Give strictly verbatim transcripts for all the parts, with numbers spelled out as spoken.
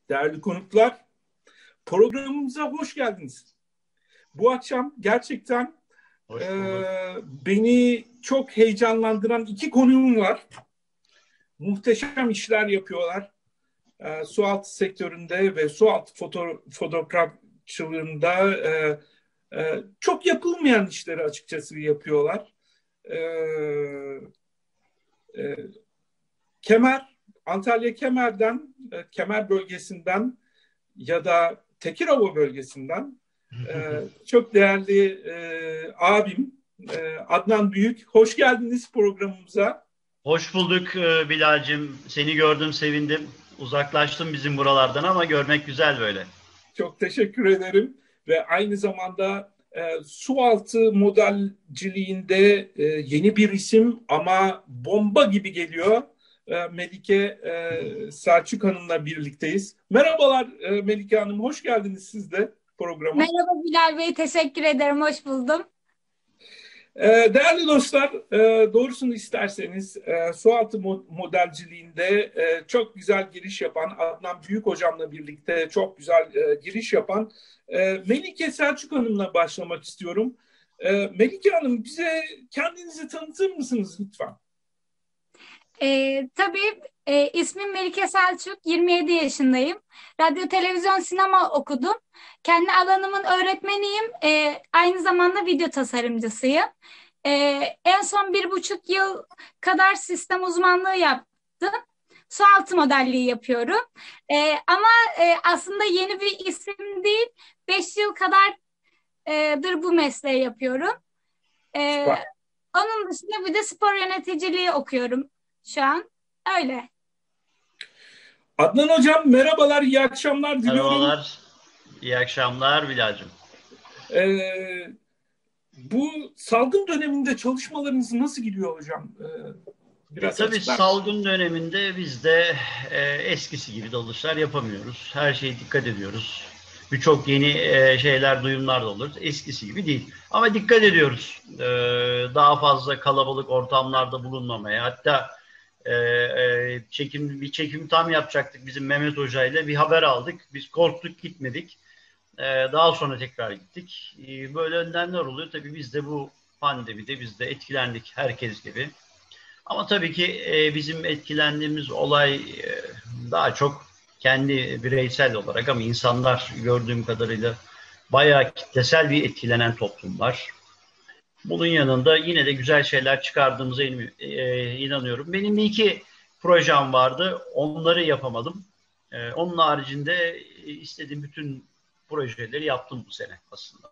değerli konuklar, programımıza hoş geldiniz. Bu akşam gerçekten e, beni çok heyecanlandıran iki konuğum var. Muhteşem işler yapıyorlar. E, sualtı sektöründe ve sualtı foto, fotoğrafçılığında e, e, çok yapılmayan işleri açıkçası yapıyorlar. E, e, Kemer, Antalya Kemer'den, e, Kemer bölgesinden ya da Tekirova bölgesinden e, çok değerli e, abim e, Adnan Büyük. Hoş geldiniz programımıza. Hoş bulduk e, Bilal'cim. Seni gördüm, sevindim. Uzaklaştım bizim buralardan ama görmek güzel böyle. Çok teşekkür ederim. Ve aynı zamanda e, sualtı modelciliğinde e, yeni bir isim ama bomba gibi geliyor. E, Melike e, Selçuk Hanım'la birlikteyiz. Merhabalar e, Melike Hanım, hoş geldiniz siz de programa. Merhaba Bilal Bey, teşekkür ederim, hoş buldum. E, değerli dostlar, e, doğrusunu isterseniz e, sualtı modelciliğinde e, çok güzel giriş yapan, Adnan Büyük Hocam'la birlikte çok güzel e, giriş yapan e, Melike Selçuk Hanım'la başlamak istiyorum. E, Melike Hanım, bize kendinizi tanıtır mısınız lütfen? Ee, tabii e, ismim Melike Selçuk, yirmi yedi yaşındayım. Radyo, televizyon, sinema okudum. Kendi alanımın öğretmeniyim. Ee, aynı zamanda video tasarımcısıyım. Ee, en son bir buçuk yıl kadar sistem uzmanlığı yaptım. Sualtı modelliği yapıyorum. Ee, ama e, aslında yeni bir isim değil. Beş yıl kadardır bu mesleği yapıyorum. Ee, onun dışında bir de spor yöneticiliği okuyorum şu an. Öyle. Adnan Hocam merhabalar, iyi akşamlar diliyorum. Merhabalar, iyi akşamlar Bilal'cim. Ee, bu salgın döneminde çalışmalarınız nasıl gidiyor hocam? Ee, biraz Tabii açıklar. Salgın döneminde biz de e, eskisi gibi dalışlar yapamıyoruz. Her şeye dikkat ediyoruz. Birçok yeni e, şeyler, duyumlar da olur. Eskisi gibi değil. Ama dikkat ediyoruz. E, daha fazla kalabalık ortamlarda bulunmamaya. Hatta e, e, çekim bir çekim tam yapacaktık bizim Mehmet Hoca ile. Bir haber aldık. Biz korktuk, gitmedik. E, daha sonra tekrar gittik. E, böyle önlemler oluyor. Tabii biz de bu pandemide biz de etkilendik herkes gibi. Ama tabii ki e, bizim etkilendiğimiz olay e, daha çok kendi bireysel olarak, ama insanlar gördüğüm kadarıyla bayağı kitlesel bir etkilenen toplum var. Bunun yanında yine de güzel şeyler çıkardığımıza inanıyorum. Benim bir iki projem vardı. Onları yapamadım. Onun haricinde istediğim bütün projeleri yaptım bu sene aslında.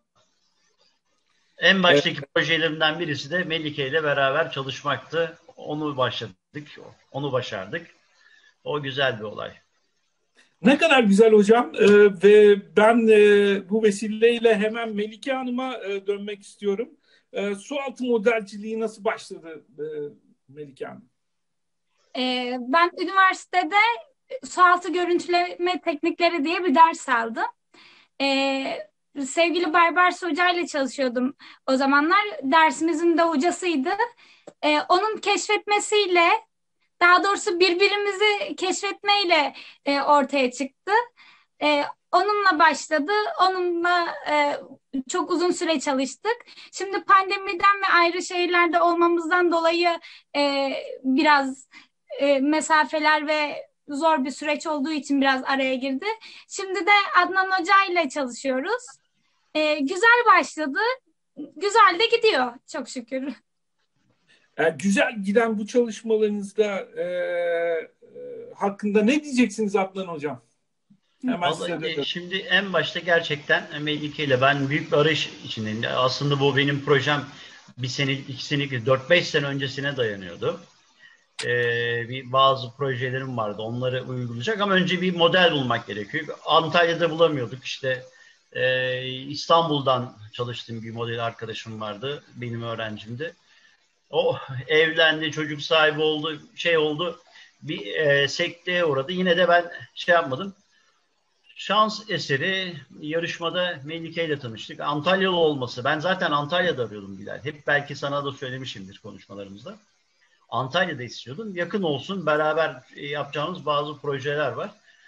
En baştaki evet. projelerimden birisi de Melike ile beraber çalışmaktı. Onu başladık. Onu başardık. O güzel bir olay. Ne kadar güzel hocam ee, ve ben e, bu vesileyle hemen Melike Hanım'a e, dönmek istiyorum. E, sualtı modelciliği nasıl başladı e, Melike Hanım? Ee, ben üniversitede sualtı görüntüleme teknikleri diye bir ders aldım. Ee, sevgili Baybars Hoca ile çalışıyordum o zamanlar. Dersimizin de hocasıydı. Ee, onun keşfetmesiyle, daha doğrusu birbirimizi keşfetmeyle e, ortaya çıktı. E, onunla başladı. Onunla e, çok uzun süre çalıştık. Şimdi pandemiden ve ayrı şehirlerde olmamızdan dolayı e, biraz e, mesafeler ve zor bir süreç olduğu için biraz araya girdi. Şimdi de Adnan Hoca ile çalışıyoruz. E, güzel başladı. Güzel de gidiyor çok şükür. Yani güzel giden bu çalışmalarınızda e, e, hakkında ne diyeceksiniz Adnan Hocam? Hemen size şimdi en başta gerçekten Melike ile ben büyük bir arayış içindeyim. Aslında bu benim projem bir sene, iki senelik, dört beş sene öncesine dayanıyordu. Ee, bir bazı projelerim vardı. Onları uygulayacak ama önce bir model bulmak gerekiyor. Antalya'da bulamıyorduk. İşte e, İstanbul'dan çalıştığım bir model arkadaşım vardı. Benim öğrencimdi. O evlendi, çocuk sahibi oldu, şey oldu. Bir e, sekteye uğradı. Yine de ben şey yapmadım. Şans eseri yarışmada Melike ile tanıştık. Antalyalı olması. Ben zaten Antalya'da arıyordum Bilal. Hep belki sana da söylemişimdir konuşmalarımızda. Antalya'da istiyordum. Yakın olsun, beraber yapacağımız bazı projeler var.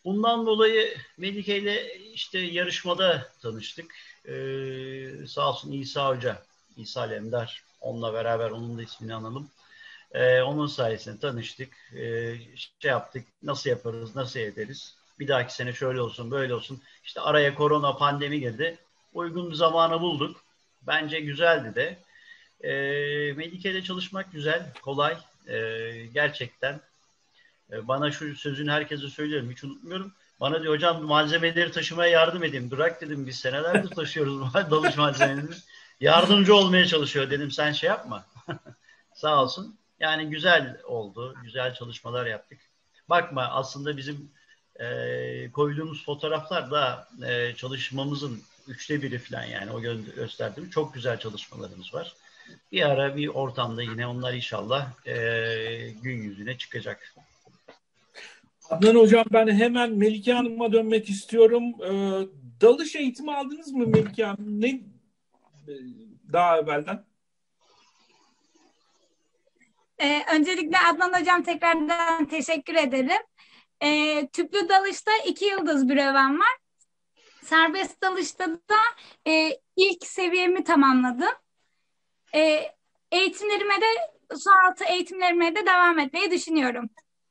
Bundan dolayı Melike ile işte yarışmada tanıştık. Ee, sağ olsun İsa Hoca, İsa Lemdar, onunla beraber, onun da ismini analım. Ee, onun sayesinde tanıştık. Ee, şey yaptık, nasıl yaparız, nasıl ederiz? Bir dahaki sene şöyle olsun, böyle olsun. İşte araya korona, pandemi girdi. Uygun bir zamanı bulduk. Bence güzeldi de. Ee, Melike ile çalışmak güzel, kolay. Ee, gerçekten. Ee, bana şu sözünü herkese söylüyorum, hiç unutmuyorum. Bana diyor, hocam malzemeleri taşımaya yardım edeyim. Bırak dedim, biz senelerdir taşıyoruz dalış malzemeleri. Yardımcı olmaya çalışıyor dedim, sen şey yapma. Sağ olsun. Yani güzel oldu. Güzel çalışmalar yaptık. Bakma, aslında bizim e, koyduğumuz fotoğraflar da e, çalışmamızın üçte biri falan, yani o gö- gösterdiğim çok güzel çalışmalarımız var. Bir ara bir ortamda yine onlar inşallah e, gün yüzüne çıkacak. Adnan Hocam, ben hemen Melike Hanım'a dönmek istiyorum. Ee, dalış eğitimi aldınız mı Melike Hanım? Ne daha evvelden? Ee, öncelikle Adnan Hocam, tekrardan teşekkür ederim. Ee, tüplü dalışta iki yıldız bürevem var. Serbest dalışta da e, ilk seviyemi tamamladım. E, eğitimlerime de, su altı eğitimlerime de devam etmeyi düşünüyorum.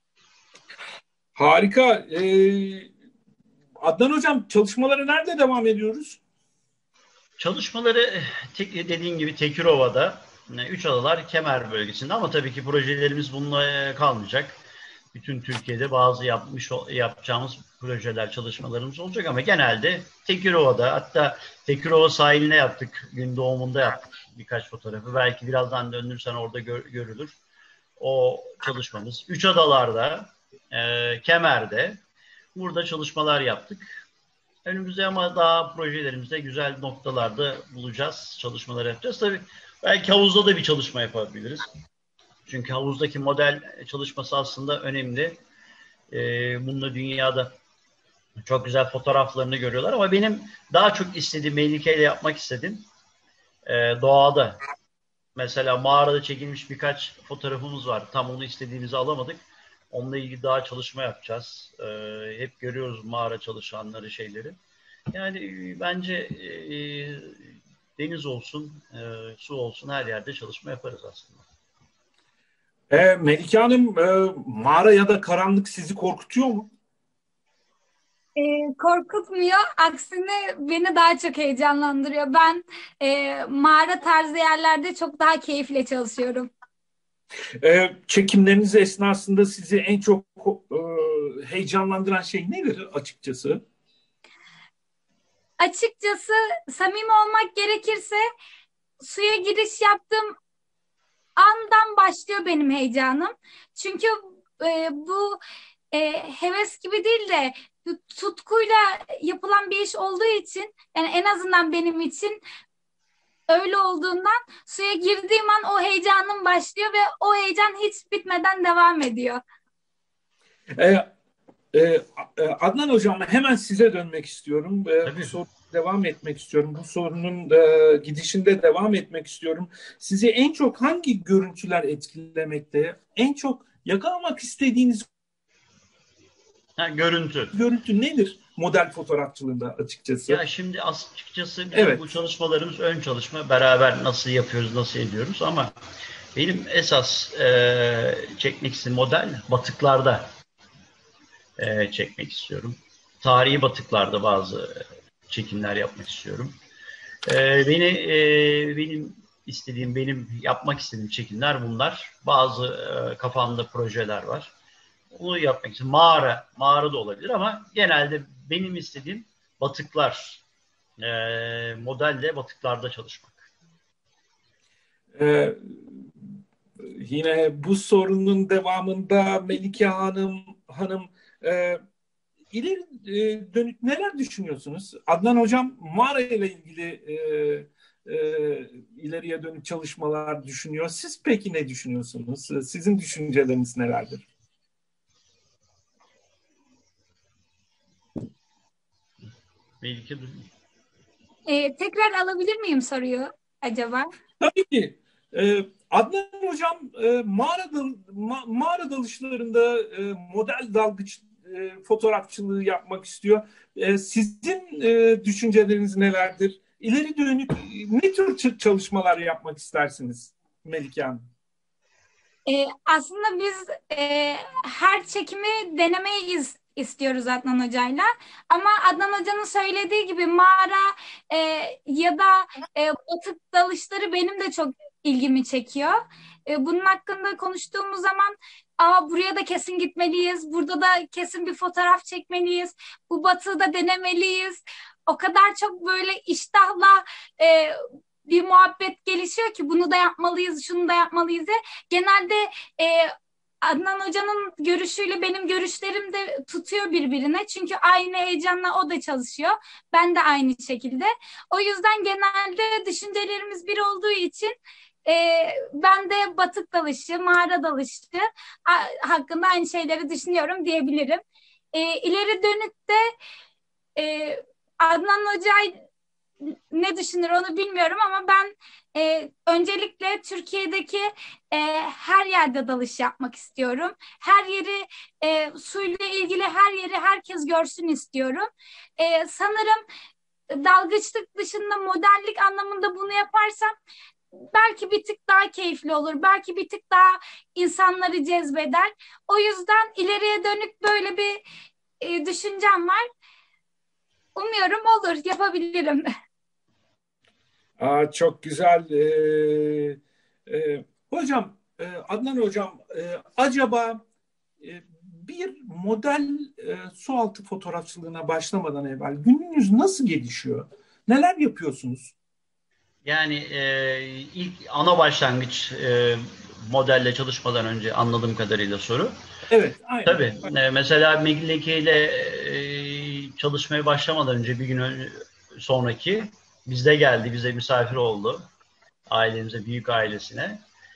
Harika. Ee, Adnan Hocam, çalışmalara nerede devam ediyoruz? Çalışmaları tek, dediğin gibi Tekirova'da, üç adalar Kemer bölgesinde, ama tabii ki projelerimiz bununla kalmayacak. Bütün Türkiye'de bazı yapmış yapacağımız projeler, çalışmalarımız olacak ama genelde Tekirova'da, hatta Tekirova sahiline yaptık. Gün doğumunda yaptık birkaç fotoğrafı. Belki birazdan döndürsen orada gör, görülür. O çalışmamız. Üç adalarda, e, Kemer'de, burada çalışmalar yaptık. Önümüzde ama daha projelerimizde güzel noktalarda bulacağız. Çalışmalar yapacağız. Tabii belki havuzda da bir çalışma yapabiliriz. Çünkü havuzdaki model çalışması aslında önemli. Ee, bununla dünyada çok güzel fotoğraflarını görüyorlar. Ama benim daha çok istediğim, Melike ile yapmak istedim, e, doğada. Mesela mağarada çekilmiş birkaç fotoğrafımız var. Tam onu istediğimizi alamadık. Onunla ilgili daha çalışma yapacağız. Ee, hep görüyoruz mağara çalışanları, şeyleri. Yani e, bence e, deniz olsun, e, su olsun, her yerde çalışma yaparız aslında. Ee, Melike Hanım, e, mağara ya da karanlık sizi korkutuyor mu? E, korkutmuyor. Aksine beni daha çok heyecanlandırıyor. Ben e, mağara tarzı yerlerde çok daha keyifle çalışıyorum. Ee, çekimleriniz esnasında sizi en çok e, heyecanlandıran şey nedir açıkçası? Açıkçası, samimi olmak gerekirse, suya giriş yaptığım andan başlıyor benim heyecanım. Çünkü e, bu e, heves gibi değil de tutkuyla yapılan bir iş olduğu için, yani en azından benim için öyle olduğundan, suya girdiğim an o heyecanım başlıyor ve o heyecan hiç bitmeden devam ediyor. Ee, e, Adnan Hocam, hemen size dönmek istiyorum. Ee, bu Tabii. soru devam etmek istiyorum. Bu sorunun e, gidişinde devam etmek istiyorum. Sizi en çok hangi görüntüler etkilemekte? En çok yakalamak istediğiniz Ha, görüntü. görüntü nedir model fotoğrafçılığında açıkçası? Ya şimdi açıkçası bizim Evet. bu çalışmalarımız ön çalışma, beraber nasıl yapıyoruz, nasıl ediyoruz, ama benim esas e, çekmek istediğim model batıklarda e, çekmek istiyorum. Tarihi batıklarda bazı çekimler yapmak istiyorum. E, beni e, benim istediğim, benim yapmak istediğim çekimler bunlar. Bazı e, kafamda projeler var. Onu yapmak için mağara, mağara da olabilir ama genelde benim istediğim batıklar, e, modelle batıklarda çalışmak. Ee, Yine bu sorunun devamında Melike Hanım Hanım e, ileri e, dönük neler düşünüyorsunuz? Adnan Hocam mağara ile ilgili e, e, ileriye dönük çalışmalar düşünüyor. Siz peki ne düşünüyorsunuz? Sizin düşünceleriniz nelerdir? Melike, E, tekrar alabilir miyim soruyu acaba? Tabii ki. Ee, Adnan Hocam, e, mağara, dal- ma- mağara dalışlarında e, model dalgıç e, e, fotoğrafçılığı yapmak istiyor. E, sizin e, düşünceleriniz nelerdir? İleri dönük ne tür çalışmalar yapmak istersiniz Melike Hanım? Ee, aslında biz e, her çekimi denemeyi iz- istiyoruz Adnan Hoca'yla. Ama Adnan Hoca'nın söylediği gibi mağara e, ya da e, batık dalışları benim de çok ilgimi çekiyor. E, bunun hakkında konuştuğumuz zaman, Aa, buraya da kesin gitmeliyiz, burada da kesin bir fotoğraf çekmeliyiz, bu batığı da denemeliyiz. O kadar çok böyle iştahla e, bir muhabbet gelişiyor ki bunu da yapmalıyız, şunu da yapmalıyız diye. Genelde e, Adnan Hoca'nın görüşüyle benim görüşlerim de tutuyor birbirine. Çünkü aynı heyecanla o da çalışıyor. Ben de aynı şekilde. O yüzden genelde düşüncelerimiz bir olduğu için e, ben de batık dalışı, mağara dalışı a- hakkında aynı şeyleri düşünüyorum diyebilirim. E, ileri dönük de e, Adnan Hoca ne düşünür onu bilmiyorum ama ben e, öncelikle Türkiye'deki e, her yerde dalış yapmak istiyorum. Her yeri e, suyla ilgili her yeri herkes görsün istiyorum. E, sanırım dalgıçlık dışında modellik anlamında bunu yaparsam belki bir tık daha keyifli olur. Belki bir tık daha insanları cezbeder. O yüzden ileriye dönük böyle bir e, düşüncem var. Umuyorum olur, yapabilirim. Aa, çok güzel. Ee, e, hocam, e, Adnan hocam, e, acaba e, bir model e, sualtı fotoğrafçılığına başlamadan evvel gününüz nasıl gelişiyor? Neler yapıyorsunuz? Yani e, ilk ana başlangıç e, modelle çalışmadan önce anladığım kadarıyla soru. Evet, aynen. Tabii. E, mesela Megilleke ile e, çalışmaya başlamadan önce bir gün önce, sonraki bizde geldi, bize misafir oldu. Ailemize, büyük ailesine.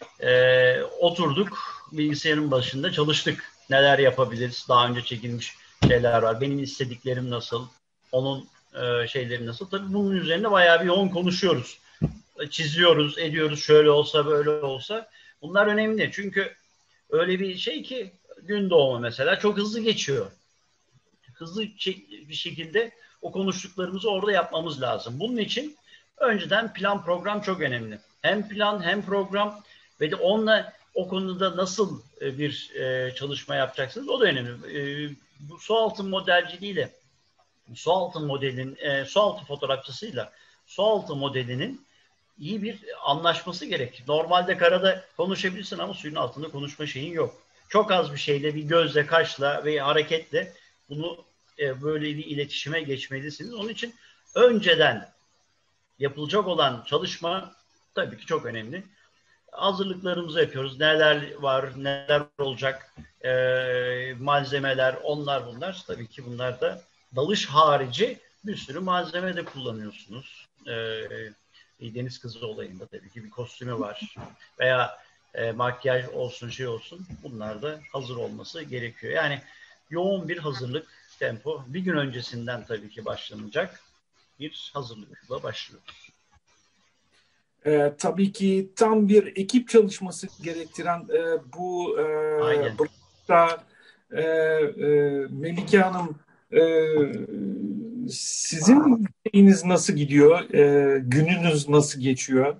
E, oturduk, bilgisayarın başında çalıştık. Neler yapabiliriz? Daha önce çekilmiş şeyler var. Benim istediklerim nasıl? Onun e, şeyleri nasıl? Tabii bunun üzerine bayağı bir yoğun konuşuyoruz. Çiziyoruz, ediyoruz. Şöyle olsa, böyle olsa. Bunlar önemli. Çünkü öyle bir şey ki gün doğumu mesela çok hızlı geçiyor. Hızlı bir şekilde o konuştuklarımızı orada yapmamız lazım. Bunun için önceden plan program çok önemli. Hem plan hem program ve de onunla o konuda nasıl bir çalışma yapacaksınız o da önemli. Bu sualtı modelciliğiyle, sualtı modelin, sualtı fotoğrafçısıyla sualtı modelinin iyi bir anlaşması gerek. Normalde karada konuşabilirsin ama suyun altında konuşma şeyin yok. Çok az bir şeyle, bir gözle, kaşla ve hareketle bunu e, böyle bir iletişime geçmelisiniz. Onun için önceden yapılacak olan çalışma tabii ki çok önemli. Hazırlıklarımızı yapıyoruz. Neler var, neler olacak, e, malzemeler, onlar bunlar. Tabii ki bunlar da dalış harici bir sürü malzeme de kullanıyorsunuz. Evet. Deniz kızı olayında tabii ki bir kostümü var veya e, makyaj olsun şey olsun bunlar da hazır olması gerekiyor. Yani yoğun bir hazırlık tempo bir gün öncesinden tabii ki başlanacak bir hazırlıkla başlıyor. Ee, tabii ki tam bir ekip çalışması gerektiren e, bu e, burada e, e, Melike Hanım e, sizin şeyiniz nasıl gidiyor? E, gününüz nasıl geçiyor?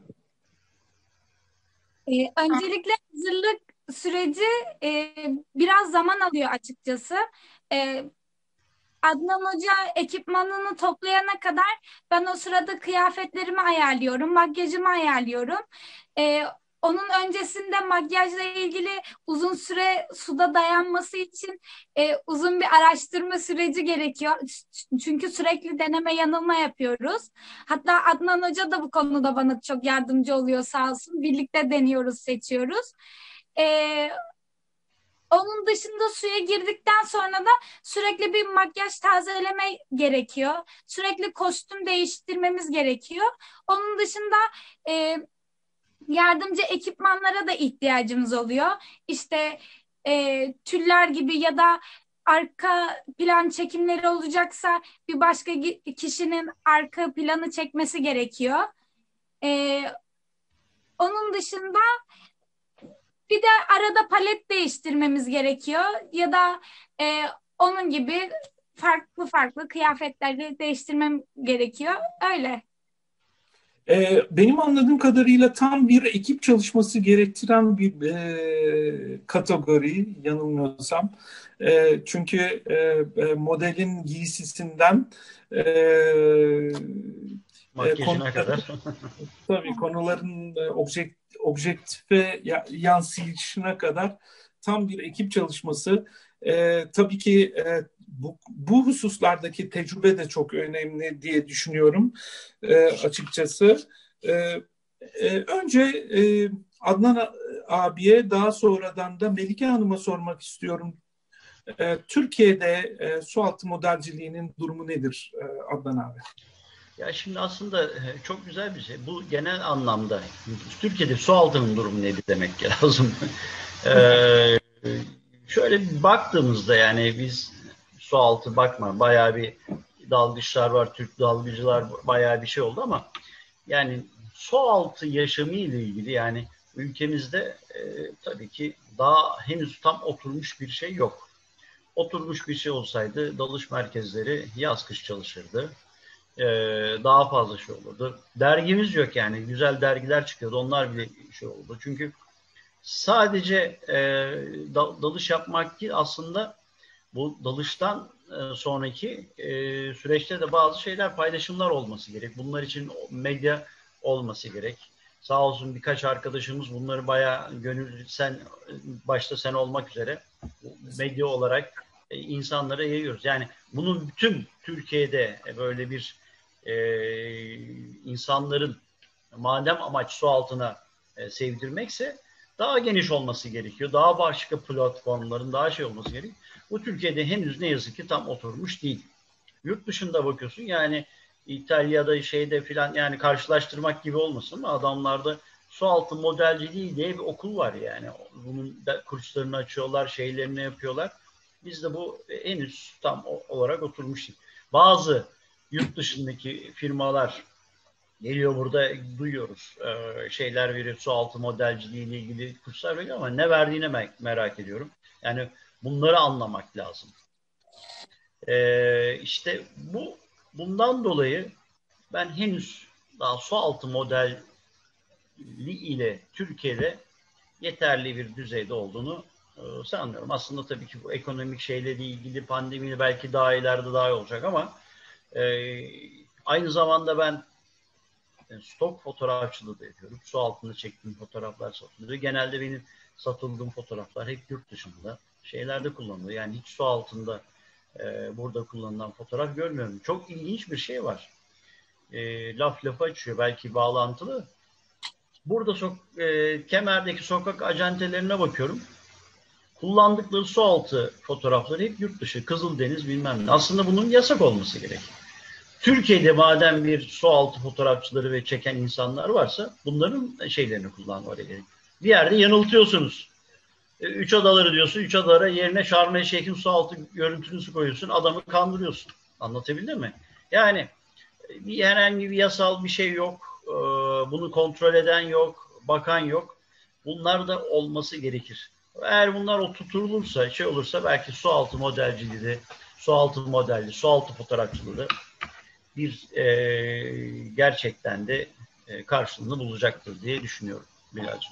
Ee, öncelikle hazırlık süreci e, biraz zaman alıyor açıkçası. E, Adnan Hoca ekipmanını toplayana kadar ben o sırada kıyafetlerimi ayarlıyorum, makyajımı ayarlıyorum. Ee, onun öncesinde makyajla ilgili uzun süre suda dayanması için e, uzun bir araştırma süreci gerekiyor. Çünkü sürekli deneme yanılma yapıyoruz. Hatta Adnan Hoca da bu konuda bana çok yardımcı oluyor sağ olsun. Birlikte deniyoruz, seçiyoruz. Ee, Onun dışında suya girdikten sonra da sürekli bir makyaj tazeleme gerekiyor. Sürekli kostüm değiştirmemiz gerekiyor. Onun dışında e, yardımcı ekipmanlara da ihtiyacımız oluyor. İşte e, tüller gibi ya da arka plan çekimleri olacaksa bir başka kişinin arka planı çekmesi gerekiyor. E, Onun dışında bir de arada palet değiştirmemiz gerekiyor ya da e, onun gibi farklı farklı kıyafetleri değiştirmem gerekiyor. Öyle. Ee, benim anladığım kadarıyla tam bir ekip çalışması gerektiren bir e, kategori, yanılmıyorsam. E, çünkü e, e, modelin giysisinden e, e, Makyajına konuların, kadar. tabii konuların e, objekt, objektife ya- yansıyışına kadar tam bir ekip çalışması. E, tabii ki e, bu, bu hususlardaki tecrübe de çok önemli diye düşünüyorum e, açıkçası. E, e, önce e, Adnan abiye, daha sonradan da Melike Hanım'a sormak istiyorum. E, Türkiye'de e, sualtı modelciliğinin durumu nedir e, Adnan abi? Ya şimdi aslında çok güzel bir şey. Bu genel anlamda Türkiye'de su altının durumu nedir demek lazım. ee, şöyle bir baktığımızda yani biz su altı bakma bayağı bir dalgıçlar var, Türk dalgıcılar bayağı bir şey oldu ama yani su altı yaşamı ile ilgili yani ülkemizde e, tabii ki daha henüz tam oturmuş bir şey yok. Oturmuş bir şey olsaydı dalış merkezleri yaz kış çalışırdı. Ee, daha fazla şey olurdu. Dergimiz yok yani. Güzel dergiler çıkıyordu. Onlar bile şey oldu. Çünkü sadece e, dalış yapmak değil aslında bu dalıştan e, sonraki e, süreçte de bazı şeyler paylaşımlar olması gerek. Bunlar için medya olması gerek. Sağ olsun birkaç arkadaşımız bunları bayağı gönül sen başta sen olmak üzere medya olarak e, insanlara yayıyoruz. Yani bunun bütün Türkiye'de böyle bir e, insanların madem amaç su altına e, sevdirmekse daha geniş olması gerekiyor. Daha başka platformların daha şey olması gerekiyor. Bu Türkiye'de henüz ne yazık ki tam oturmuş değil. Yurt dışında bakıyorsun yani İtalya'da şeyde filan yani karşılaştırmak gibi olmasın ama adamlarda sualtı modelciliği diye bir okul var yani. Bunun kurslarını açıyorlar, şeylerini yapıyorlar. Bizde bu henüz tam olarak oturmuş değil. Bazı yurt dışındaki firmalar geliyor burada duyuyoruz ee, şeyler veriyor sualtı modelciliği ile ilgili kurslar veriyor ama ne verdiğine me- merak ediyorum. Yani bunları anlamak lazım. Ee, işte bu bundan dolayı ben henüz daha sualtı modeli ile Türkiye'de yeterli bir düzeyde olduğunu e, sanmıyorum. Aslında tabii ki bu ekonomik şeyle ilgili pandemiyle belki daha ileride daha iyi olacak ama e, aynı zamanda ben yani stok fotoğrafçılığı da yapıyorum. Su altında çektiğim fotoğraflar satılıyor. Genelde benim satıldığım fotoğraflar hep yurt dışında şeylerde kullanılıyor. Yani hiç su altında e, burada kullanılan fotoğraf görmüyorum. Çok ilginç bir şey var. E, laf lafı açıyor. Belki bağlantılı. Burada sok e, Kemer'deki sokak acentelerine bakıyorum. Kullandıkları su altı fotoğrafları hep yurt dışı. Kızıldeniz bilmem ne. Aslında bunun yasak olması gerek. Türkiye'de madem bir su altı fotoğrafçıları ve çeken insanlar varsa bunların şeylerini kullanmaları gerek. Bir yerde yanıltıyorsunuz. E, üç adaları diyorsun. Üç adalara yerine Şarm El Şeyh'in su altı görüntünüzü koyuyorsun. Adamı kandırıyorsun. Anlatabildim mi? Yani bir herhangi bir yasal bir şey yok. E, bunu kontrol eden yok. Bakan yok. Bunlar da olması gerekir. Eğer bunlar oturtulursa, şey olursa belki su altı modelciliği de, su altı modelli, su altı fotoğrafçılığı da bir e, gerçekten de e, karşılığını bulacaktır diye düşünüyorum Bilal'cığım.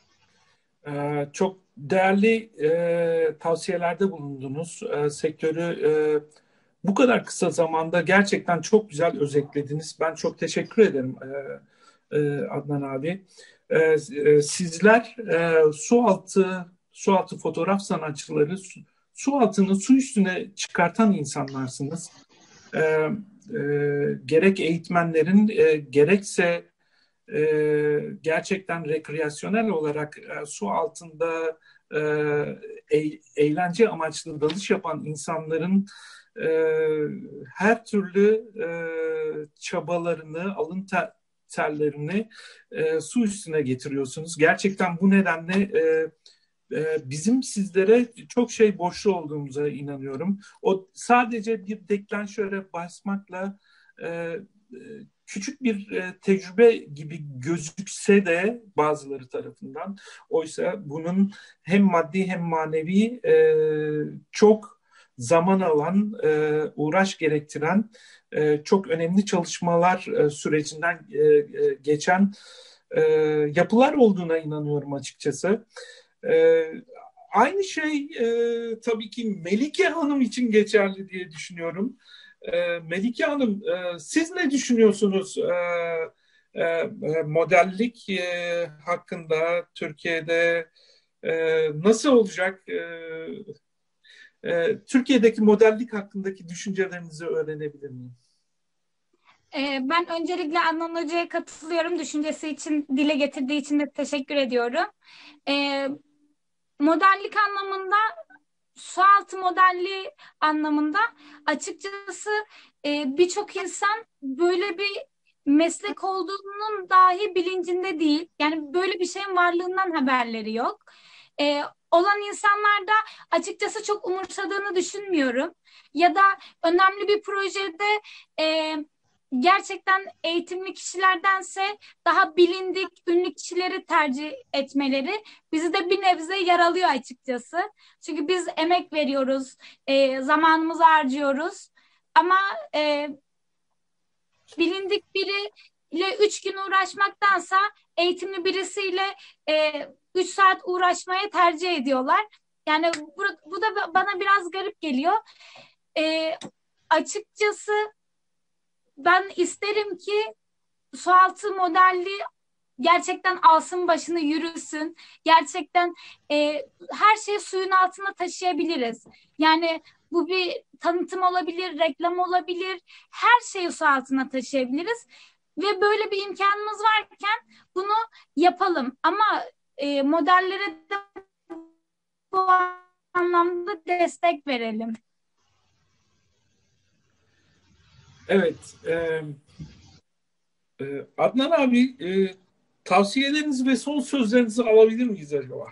Ee, çok değerli e, tavsiyelerde bulundunuz. E, sektörü e, bu kadar kısa zamanda gerçekten çok güzel özetlediniz. Ben çok teşekkür ederim e, e, Adnan abi. E, e, sizler e, su altı su altı fotoğraf sanatçıları, su, su altını su üstüne çıkartan insanlarsınız. E, e, Gerek eğitmenlerin e, gerekse e, gerçekten rekreasyonel olarak e, su altında e, e, eğlence amaçlı dalış yapan insanların e, her türlü e, çabalarını, alın ter, terlerini e, su üstüne getiriyorsunuz. Gerçekten bu nedenle e, e, bizim sizlere çok şey borçlu olduğumuza inanıyorum. O sadece bir deklanşöre basmakla e, küçük bir e, tecrübe gibi gözükse de bazıları tarafından, oysa bunun hem maddi hem manevi e, çok zaman alan, e, uğraş gerektiren e, çok önemli çalışmalar e, sürecinden e, e, geçen e, yapılar olduğuna inanıyorum açıkçası. E, Aynı şey e, tabii ki Melike Hanım için geçerli diye düşünüyorum. E, Melike Hanım, e, siz ne düşünüyorsunuz e, e, modellik e, hakkında Türkiye'de e, nasıl olacak? E, e, Türkiye'deki modellik hakkındaki düşüncelerinizi öğrenebilir miyim? Ee, ben öncelikle Adnan Hoca'ya katılıyorum. Düşüncesi için, dile getirdiği için de teşekkür ediyorum. Ee, modellik anlamında, sualtı modelliği anlamında açıkçası e, birçok insan böyle bir meslek olduğunun dahi bilincinde değil. Yani böyle bir şeyin varlığından haberleri yok. E, olan insanlar da açıkçası çok umursadığını düşünmüyorum. Ya da önemli bir projede e, gerçekten eğitimli kişilerdense daha bilindik, ünlü kişileri tercih etmeleri bizi de bir nebze yaralıyor açıkçası. Çünkü biz emek veriyoruz, e, zamanımızı harcıyoruz. Ama e, bilindik biriyle üç gün uğraşmaktansa eğitimli birisiyle e, üç saat uğraşmaya tercih ediyorlar. Yani bu, bu da bana biraz garip geliyor. E, açıkçası ben isterim ki sualtı modelli gerçekten alsın başını yürüsün. Gerçekten e, her şeyi suyun altına taşıyabiliriz. Yani bu bir tanıtım olabilir, reklam olabilir. Her şeyi su altına taşıyabiliriz. Ve böyle bir imkanımız varken bunu yapalım. Ama e, modellere de bu anlamda destek verelim. Evet. E, e, Adnan abi, e, tavsiyelerinizi ve son sözlerinizi alabilir miyiz acaba?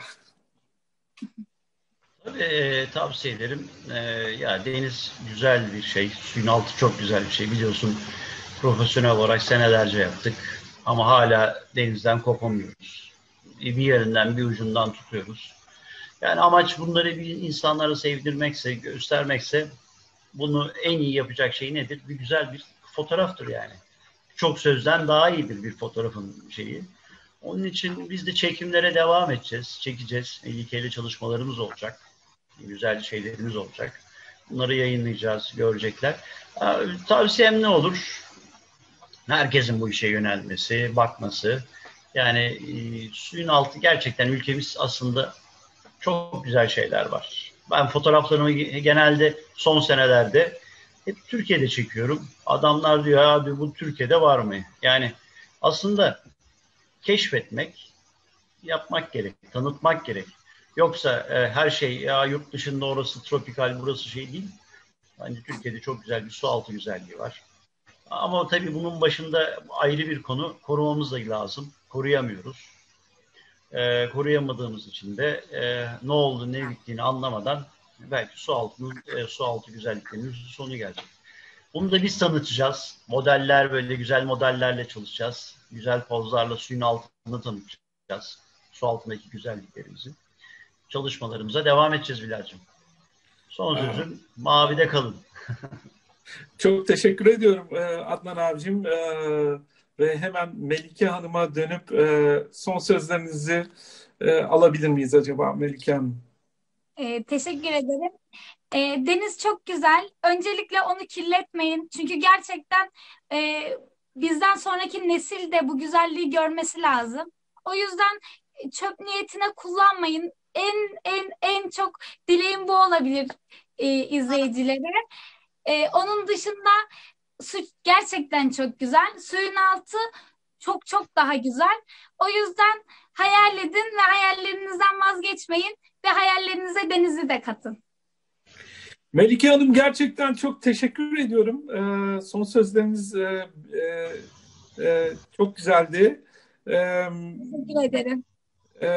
Tabii e, tavsiye ederim. E, ya deniz güzel bir şey. Suyun altı çok güzel bir şey. Biliyorsun profesyonel olarak senelerce yaptık. Ama hala denizden kopamıyoruz. Bir yerinden bir ucundan tutuyoruz. Yani amaç bunları bir insanlara sevdirmekse, göstermekse bunu en iyi yapacak şey nedir? Bir güzel bir fotoğraftır yani. Çok sözden daha iyidir bir fotoğrafın şeyi. Onun için biz de çekimlere devam edeceğiz, çekeceğiz. İlkeli çalışmalarımız olacak. Güzel şeylerimiz olacak. Bunları yayınlayacağız, görecekler. Tavsiyem ne olur? Herkesin bu işe yönelmesi, bakması. Yani e, suyun altı gerçekten ülkemiz aslında çok güzel şeyler var. Ben fotoğraflarımı genelde son senelerde hep Türkiye'de çekiyorum. Adamlar diyor abi bu Türkiye'de var mı? Yani aslında keşfetmek, yapmak gerek, tanıtmak gerek. Yoksa e, her şey ya yurt dışında orası tropikal, burası şey değil. Bence Türkiye'de çok güzel bir su altı güzelliği var. Ama tabii bunun başında ayrı bir konu, korumamız da lazım. Koruyamıyoruz. E, koruyamadığımız için de e, ne oldu, ne bittiğini anlamadan belki su altının, e, su altı güzelliklerinin sonu gelecek. Bunu da biz tanıtacağız. Modeller, böyle güzel modellerle çalışacağız. Güzel pozlarla suyun altını tanıtacağız. Su altındaki güzelliklerimizi. Çalışmalarımıza devam edeceğiz Bilal'cığım. Son sözüm mavide kalın. Çok teşekkür ediyorum Adnan abicim. Ve hemen Melike Hanım'a dönüp son sözlerinizi alabilir miyiz acaba Melike Hanım? Ee, teşekkür ederim. E, deniz çok güzel. Öncelikle onu kirletmeyin. Çünkü gerçekten e, bizden sonraki nesil de bu güzelliği görmesi lazım. O yüzden çöp niyetine kullanmayın. En en en çok dileğim bu olabilir e, izleyicilere. E, onun dışında su gerçekten çok güzel. Suyun altı çok çok daha güzel. O yüzden hayal edin ve hayallerinizden vazgeçmeyin ve hayallerinize denizi de katın. Melike Hanım, gerçekten çok teşekkür ediyorum. Ee, son sözleriniz e, e, e, çok güzeldi. Ee, Teşekkür ederim. e,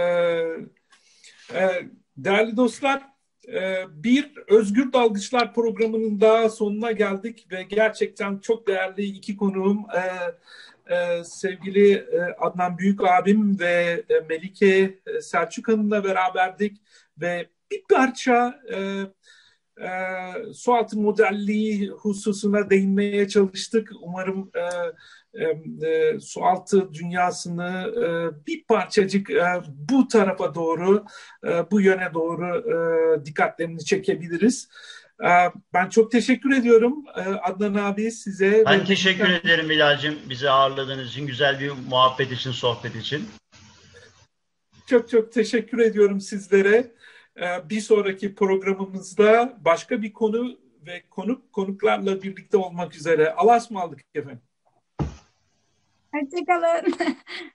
e, Değerli dostlar, e, bir Özgür Dalgıçlar programının daha sonuna geldik ve gerçekten çok değerli iki konuğum, e, e, sevgili e, Adnan Büyük abim ve e, Melike Selçuk Hanım'la beraberdik ve bir parça e, e, sualtı modelliği hususuna değinmeye çalıştık. Umarım e, e, e, sualtı dünyasını e, bir parçacık e, bu tarafa doğru, e, bu yöne doğru e, dikkatlerini çekebiliriz. E, ben çok teşekkür ediyorum e, Adnan abi size. Ben teşekkür ederim Bilal'cim, bizi ağırladığınız için, güzel bir muhabbet için, sohbet için. Çok çok teşekkür ediyorum sizlere. Bir sonraki programımızda başka bir konu ve konuk konuklarla birlikte olmak üzere. Allah'a ısmarladık efendim. Hoşçakalın.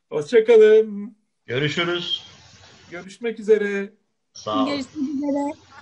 Hoşçakalın. Görüşürüz. Görüşmek üzere. Sağ olun. Görüşmek üzere.